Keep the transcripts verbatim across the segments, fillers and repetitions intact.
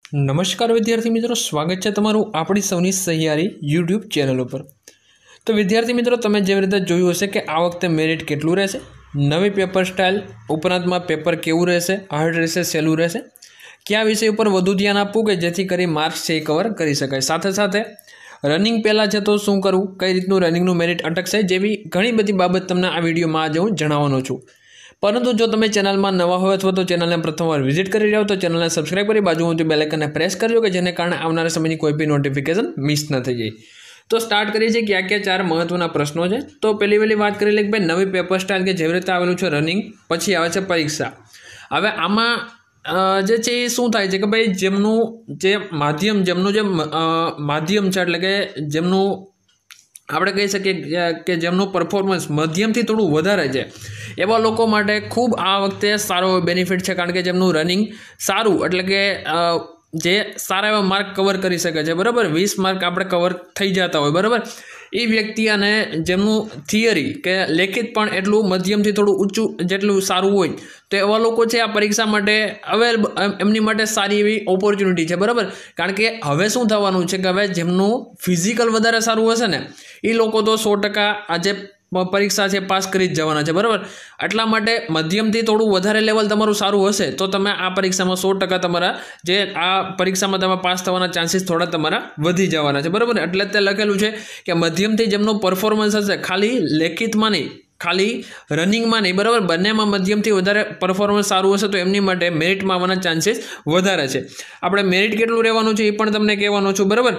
નમસ્કાર વિદ્યાર્થી મિત્રો, સ્વાગત છે તમારું આપણી સૌની સહિયારી યુટ્યુબ ચેનલ ઉપર। તો વિદ્યાર્થી મિત્રો, તમે જેવી રીતે જોયું હશે કે આ વખતે મેરિટ કેટલું રહેશે, નવી પેપર સ્ટાઇલ ઉપરાંતમાં પેપર કેવું રહેશે, હાર્ડ રહેશે, સહેલું રહેશે, કયા વિષય ઉપર વધુ ધ્યાન આપવું કે જેથી કરી માર્ક્સ છે એ કવર કરી શકાય, સાથે સાથે રનિંગ પહેલાં છે તો શું કરવું, કઈ રીતનું રનિંગનું મેરિટ અટકશે, જેવી ઘણી બધી બાબત તમને આ વિડીયોમાં આજે હું જણાવવાનો છું। પરંતુ જો તમે ચેનલમાં નવા હોય અથવા તો ચેનલને પ્રથમવાર વિઝિટ કરી રહ્યા હો તો ચેનલને સબસ્ક્રાઇબ કરી બાજુમાંથી બેલ આઇકનને પ્રેસ કરજો કે જેને કારણે આવનારા સમયની કોઈ બી નોટિફિકેશન મિસ ન થઈ જાય। તો સ્ટાર્ટ કરીએ છીએ ક્યાં ક્યાં ચાર મહત્વના પ્રશ્નો છે। તો પહેલી પહેલી વાત કરી લે કે ભાઈ નવી પેપર સ્ટાઇલ કે જેવી રીતે આવેલું છે રનિંગ, પછી આવે છે પરીક્ષા। હવે આમાં જે છે એ શું થાય છે કે ભાઈ જેમનું જે માધ્યમ જેમનું જે માધ્યમ છે એટલે કે જેમનું આપણે કહી શકીએ કે જેમનું પરફોર્મન્સ મધ્યમથી થોડું વધારે છે એવા લોકો માટે ખૂબ આ વખતે સારો બેનિફિટ છે, કારણ કે જેમનું રનિંગ સારું એટલે કે જે સારા એવા માર્ક કવર કરી શકે છે, બરાબર, વીસ માર્ક આપણે કવર થઈ જતા હોય, બરાબર, એ વ્યક્તિ અને જેમનું થિયરી કે લેખિત પણ એટલું મધ્યમથી થોડું ઊંચું જેટલું સારું હોય તો એવા લોકો છે આ પરીક્ષા માટે અવેલેબલ, એમની માટે સારી એવી ઓપોર્ચ્યુનિટી છે, બરાબર। કારણ કે હવે શું થવાનું છે કે હવે જેમનું ફિઝિકલ વધારે સારું હશે ને એ લોકો તો સો ટકા આજે પરીક્ષા છે પાસ કરી જ જવાના છે, બરાબર। એટલા માટે મધ્યમથી થોડું વધારે લેવલ તમારું સારું હશે તો તમે આ પરીક્ષામાં સો ટકા તમારા જે આ પરીક્ષામાં તમે પાસ થવાના ચાન્સીસ થોડા તમારા વધી જવાના છે, બરાબર। એટલે તે લખેલું છે કે મધ્યમથી જેમનું પરફોર્મન્સ હશે, ખાલી લેખિતમાં નહીં, ખાલી રનિંગમાં નહીં, બરાબર, બંનેમાં મધ્યમથી વધારે પરફોર્મન્સ સારું હશે તો એમની માટે મેરિટમાં આવવાના ચાન્સીસ વધારે છે। આપણે મેરિટ કેટલું રહેવાનું છે એ પણ તમને કહેવાનું છું, બરાબર,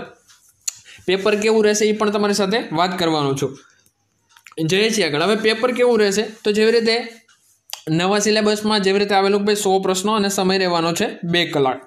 પેપર કેવું રહેશે એ પણ તમારી સાથે વાત કરવાનું છું। જઈએ છીએ આગળ। હવે પેપર કેવું રહેશે તો જેવી રીતે નવા સિલેબસમાં જેવી રીતે આવેલું ભાઈ સો પ્રશ્નો અને સમય રહેવાનો છે બે કલાક।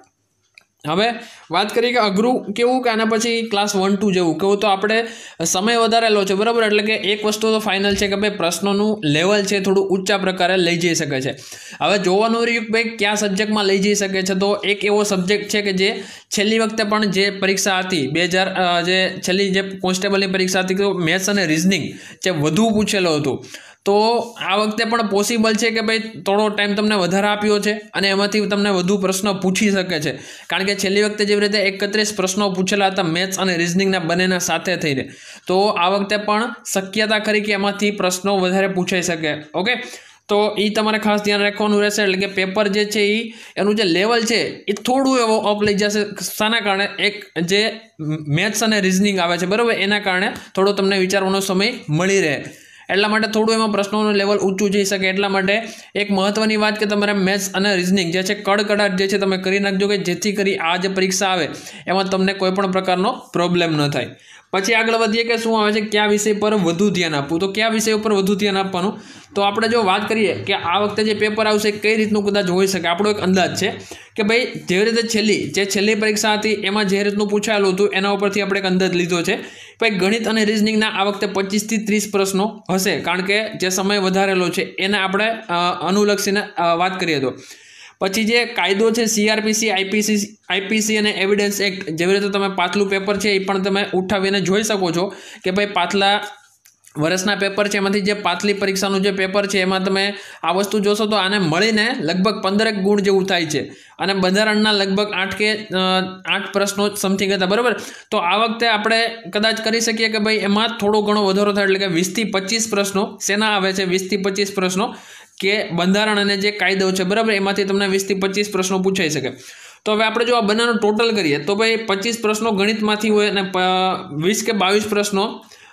હવે વાત કરીએ કે અઘરું કેવું કે આના પછી ક્લાસ વન ટુ જેવું કેવું તો આપણે સમય વધારેલો છે, બરાબર, એટલે કે એક વસ્તુ તો ફાઇનલ છે કે ભાઈ પ્રશ્નોનું લેવલ છે થોડું ઊંચા પ્રકારે લઈ જઈ શકે છે। હવે જોવાનું રહ્યું કે ભાઈ કયા સબ્જેક્ટમાં લઈ જઈ શકે છે, તો એક એવો સબ્જેક્ટ છે કે જે છેલ્લી વખતે પણ જે પરીક્ષા હતી બે હજાર જે છેલ્લી જે કોન્સ્ટેબલની પરીક્ષા હતી તો મેથ્સ અને રિઝનિંગ જે વધુ પૂછેલો હતું, તો આ વખતે પણ પોસિબલ છે કે ભાઈ થોડો ટાઈમ તમને વધારે આપ્યો છે અને એમાંથી તમને વધુ પ્રશ્નો પૂછી શકે છે, કારણ કે છેલ્લી વખતે જેવી રીતે એકત્રીસ પ્રશ્નો પૂછેલા હતા મેથ્સ અને રિઝનિંગના બંનેના સાથે થઈને, તો આ વખતે પણ શક્યતા ખરી કે એમાંથી પ્રશ્નો વધારે પૂછાઈ શકે, ઓકે। તો એ તમારે ખાસ ધ્યાન રાખવાનું રહેશે, એટલે કે પેપર જે છે એ એનું જે લેવલ છે એ થોડું એવો અપ લઈ જશે, શાના કારણે, એક જે મેથ્સ અને રિઝનિંગ આવે છે, બરાબર, એના કારણે થોડો તમને વિચારવાનો સમય મળી રહે, એટલા માટે થોડું એમાં પ્રશ્નોનું લેવલ ઊંચું જઈ શકે। એટલા માટે એક મહત્વની વાત કે તમારે મેથ્સ અને રિઝનિંગ જે છે કડકડાટ જે છે તમે કરી નાખજો કે જેથી કરી આ જે પરીક્ષા આવે એમાં તમને કોઈ પણ પ્રકારનો પ્રોબ્લેમ ન થાય। પછી આગળ વધીએ કે શું આવે છે કયા વિષય પર વધુ ધ્યાન આપવું, તો કયા વિષય ઉપર વધુ ધ્યાન આપવાનું, તો આપણે જો વાત કરીએ કે આ વખતે જે પેપર આવશે કઈ રીતનું કદાચ હોઈ શકે, આપણો એક અંદાજ છે કે ભાઈ જેવી રીતે છેલ્લી જે છેલ્લી પરીક્ષા હતી એમાં જે રીતનું પૂછાયેલું હતું એના ઉપરથી આપણે એક અંદાજ લીધો છે, ભાઈ ગણિત અને રિઝનિંગના આ વખતે પચીસથી ત્રીસ પ્રશ્નો હશે, કારણ કે જે સમય વધારેલો છે એને આપણે અનુલક્ષીને વાત કરીએ તો પછી જે કાયદો છે સીઆરપીસી, આઈપીસી આઈપીસી અને એવિડન્સ એક્ટ, જેવી રીતે તમે પાછલું પેપર છે એ પણ તમે ઉઠાવીને જોઈ શકો છો કે ભાઈ પાછલા વર્ષના પેપર છે એમાંથી જે પાછલી પરીક્ષાનું જે પેપર છે એમાં તમે આ વસ્તુ જોશો તો આને મળીને લગભગ પંદરેક ગુણ જેવું થાય છે અને બંધારણના લગભગ આઠ કે આઠ પ્રશ્નો સમથિંગ હતા, બરાબર। તો આ વખતે આપણે કદાચ કરી શકીએ કે ભાઈ એમાં થોડો ઘણો વધારો થાય, એટલે કે વીસથી પચીસ પ્રશ્નો શેના આવે છે, વીસથી પચીસ પ્રશ્નો કે બંધારણ અને જે કાયદો છે, બરાબર, એમાંથી તમને વીસથી પચીસ પ્રશ્નો પૂછાઈ શકે। તો હવે આપણે જો આ બંનેનો ટોટલ કરીએ તો ભાઈ પચીસ પ્રશ્નો ગણિતમાંથી હોય અને વીસ કે બાવીસ પ્રશ્નો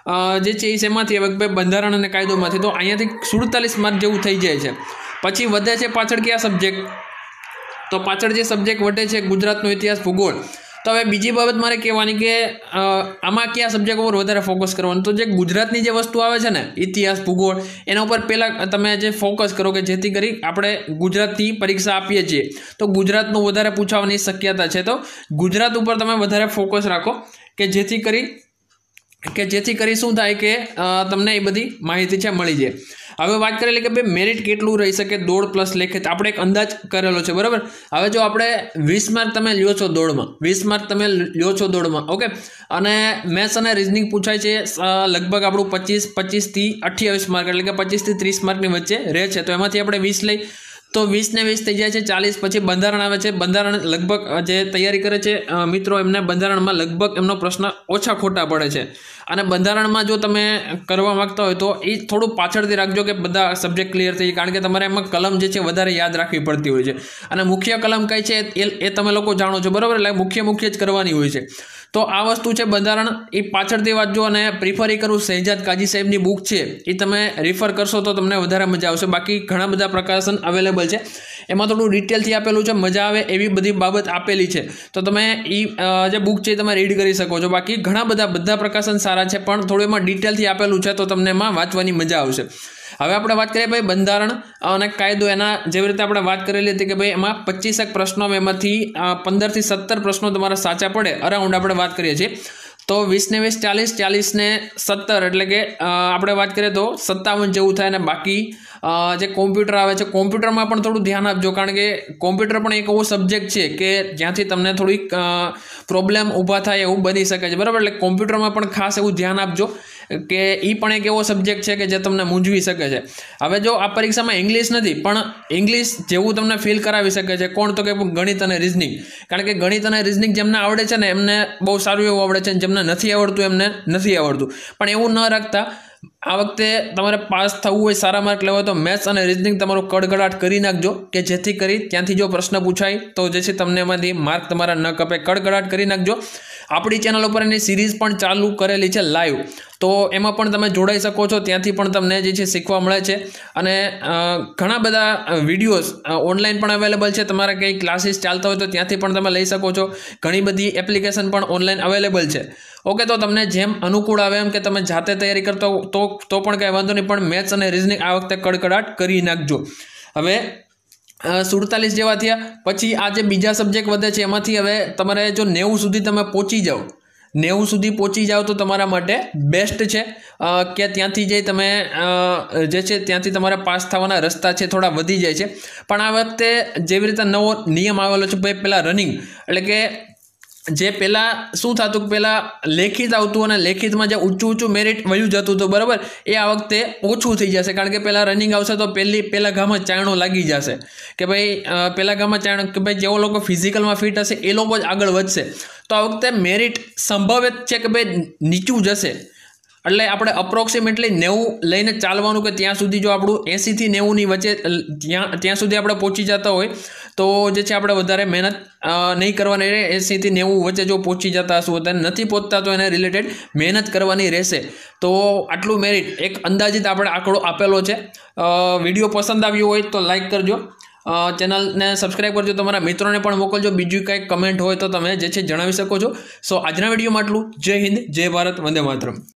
જે છે એ શેમાંથી આવે ભાઈ બંધારણ અને કાયદોમાંથી, તો અહીંયાથી સુડતાલીસ માર્ક જેવું થઈ જાય છે। પછી વધે છે પાછળ કયા સબ્જેક્ટ, તો પાછળ જે સબ્જેક્ટ વધે છે ગુજરાતનો ઇતિહાસ, ભૂગોળ। તો હવે બીજી બાબત મારે કહેવાની કે આમાં કયા સબ્જેક્ટ ઉપર વધારે ફોકસ કરવાનું, તો જે ગુજરાતની જે વસ્તુ આવે છે ને ઇતિહાસ, ભૂગોળ, એના ઉપર પહેલાં તમે જે ફોકસ કરો કે જેથી કરી આપણે ગુજરાતની પરીક્ષા આપીએ છીએ તો ગુજરાતનું વધારે પૂછવાની શક્યતા છે, તો ગુજરાત ઉપર તમે વધારે ફોકસ રાખો કે જેથી કરી કે જેથી કરી શું થાય કે તમને એ બધી માહિતી છે મળી જાય। હવે વાત કરેલી કે ભાઈ મેરિટ કેટલું રહી શકે દોડ પ્લસ લેખિત, આપણે એક અંદાજ કરેલો છે, બરાબર। હવે જો આપણે વીસ માર્ક તમે લ્યો છો દોડમાં, વીસ માર્ક તમે લ્યો છો દોડમાં, ઓકે, અને મેથ્સ અને રિઝનિંગ પૂછાય છે લગભગ આપણું પચીસ પચીસથી અઠ્યાવીસ માર્ક એટલે કે પચીસથી ત્રીસ માર્કની વચ્ચે રહે છે, તો એમાંથી આપણે વીસ લઈ તો વીસ ને વીસ થઈ જાય છે ચાલીસ. પછી બંધારણ આવે છે. બંધારણ લગભગ જે તૈયારી કરે છે મિત્રો એમને બંધારણમાં લગભગ એમનો પ્રશ્ન ઓછા ખોટા પડે છે. અને બંધારણમાં જો તમે કરવા માગતા હોય તો એ થોડું પાછળથી રાખજો કે બધા સબ્જેક્ટ ક્લિયર થઈ જાય, કારણ કે તમારે એમાં કલમ જે છે વધારે યાદ રાખવી પડતી હોય છે. અને મુખ્ય કલમ કઈ છે એ એ તમે લોકો જાણો છો, બરાબર? એટલે મુખ્ય મુખ્ય જ કરવાની હોય છે. તો આ વસ્તુ છે બંધારણ, એ પાછળથી વાંચજો. અને પ્રિફર એ કરું શહેજાદ કાજી સાહેબની બુક છે એ તમે રિફર કરશો તો તમને વધારે મજા આવશે. બાકી ઘણા બધા પ્રકાશન અવેલેબલ છે, એમાં થોડું ડિટેલથી આપેલું છે, મજા આવે એવી બધી બાબત આપેલી છે. તો તમે એ જે બુક છે તમે રીડ કરી શકો છો. બાકી ઘણા બધા બધા પ્રકાશન સારા છે, પણ થોડું એમાં ડિટેલથી આપેલું છે તો તમને એમાં વાંચવાની મજા આવશે. હવે આપણે વાત કરીએ ભાઈ બંધારણ અને કાયદો. એના જેવી રીતે આપણે વાત કરેલી હતી કે ભાઈ એમાં પચીસેક પ્રશ્નો, એમાંથી પંદરથી સત્તર પ્રશ્નો તમારા સાચા પડે અરાઉન્ડ આપણે વાત કરીએ છીએ. તો વીસ ને વીસ ચાલીસ, ચાલીસ ને સત્તર એટલે કે આપણે વાત કરીએ તો સત્તાવન જેવું થાય. અને બાકી જે કોમ્પ્યુટર આવે છે, કોમ્પ્યુટરમાં પણ થોડું ધ્યાન આપજો, કારણ કે કોમ્પ્યુટર પણ એક એવો સબ્જેક્ટ છે કે જ્યાંથી તમને થોડીક પ્રોબ્લેમ ઊભા થાય એવું બની શકે છે, બરાબર? એટલે કોમ્પ્યુટરમાં પણ ખાસ એવું ધ્યાન આપજો કે એ પણ એક એવો સબ્જેક્ટ છે કે જે તમને મૂંઝવી શકે છે. હવે જો આ પરીક્ષામાં ઇંગ્લિશ નથી, પણ ઇંગ્લિશ જેવું તમને ફીલ કરાવી શકે છે કોણ? તો કે ગણિત અને રિઝનિંગ. કારણ કે ગણિત અને રિઝનિંગ જેમને આવડે છે ને એમને બહુ સારું એવું આવડે છે, જેમને નથી આવડતું એમને નથી આવડતું. પણ એવું ન રાખતા આ વખતે તમારે પાસ થવું હોય, સારા માર્ક લેવા હોય તો મેથ્સ અને રિઝનિંગ તમારું કડકડાટ કરી નાખજો, કે જેથી કરી ત્યાંથી જો પ્રશ્ન પૂછાય તો જે છે તમને એમાંથી માર્ક તમારા ન કપે. કડકડાટ કરી નાખજો. આપણી ચેનલ ઉપર એની સિરીઝ પણ ચાલુ કરેલી છે લાઈવ, તો એમાં પણ તમે જોડાઈ શકો છો. ત્યાંથી પણ તમને જે છે શીખવા મળે છે. અને ઘણા બધા વિડીયોઝ ઓનલાઈન પણ અવેલેબલ છે. તમારા કંઈ ક્લાસીસ ચાલતા હોય તો ત્યાંથી પણ તમે લઈ શકો છો. ઘણી બધી એપ્લિકેશન પણ ઓનલાઈન અવેલેબલ છે. ઓકે, તો તમને જેમ અનુકૂળ આવે એમ કે તમે જાતે તૈયારી કરતો તો તો પણ કંઈ વાંધો નહીં, પણ મેથ્સ અને રિઝનિંગ આ વખતે કડકડાટ કરી નાખજો. હવે સુડતાલીસ જેવા થયા. પછી આ જે બીજા સબ્જેક્ટ વધે છે એમાંથી હવે તમારે જો નેવું સુધી તમે પહોંચી જાઓ, નેવું સુધી પહોંચી જાઓ તો તમારા માટે બેસ્ટ છે કે ત્યાંથી જઈ તમે જે છે ત્યાંથી તમારા પાસ થવાના રસ્તા છે થોડા વધી જાય છે. પણ આ વખતે જેવી રીતે નવો નિયમ આવેલો છે ભાઈ, પહેલાં રનિંગ એટલે કે જે પહેલાં શું થતું કે પહેલાં લેખિત આવતું અને લેખિતમાં જે ઊંચું ઊંચું મેરિટ વયું જતું હતું, બરાબર? એ આ વખતે ઓછું થઈ જશે, કારણ કે પહેલાં રનિંગ આવશે તો પહેલી પહેલાં ગામમાં ચાયણો લાગી જશે કે ભાઈ પહેલાં ગામમાં ચાયણો કે ભાઈ જેવો લોકો ફિઝિકલમાં ફિટ હશે એ લોકો જ આગળ વધશે. તો આ વખતે મેરિટ સંભવિત છે કે ભાઈ નીચું જશે. એટલે આપણે અપ્રોક્સિમેટલી નેવું લઈને ચાલવાનું, કે ત્યાં સુધી જો આપણું એંસીથી નેવુંની વચ્ચે ત્યાં ત્યાં સુધી આપણે પહોંચી જતા હોય તો જે છે આપણે વધારે મહેનત નહીં કરવાની રહે. એંસીથી નેવું વચ્ચે જો પહોંચી જતા હશું તો નથી પહોંચતા તો એને રિલેટેડ મહેનત કરવાની રહેશે. તો આટલું મેરિટ એક અંદાજિત આપણે આંકડો આપેલો છે. વિડીયો પસંદ આવ્યો હોય તો લાઈક કરજો, ચેનલને સબસ્ક્રાઈબ કરજો, તમારા મિત્રોને પણ મોકલજો. બીજું કંઈક કમેન્ટ હોય તો તમે જે છે જણાવી શકો છો. સો આજના વિડીયોમાં આટલું. જય હિન્દ, જય ભારત, વંદે માતરમ.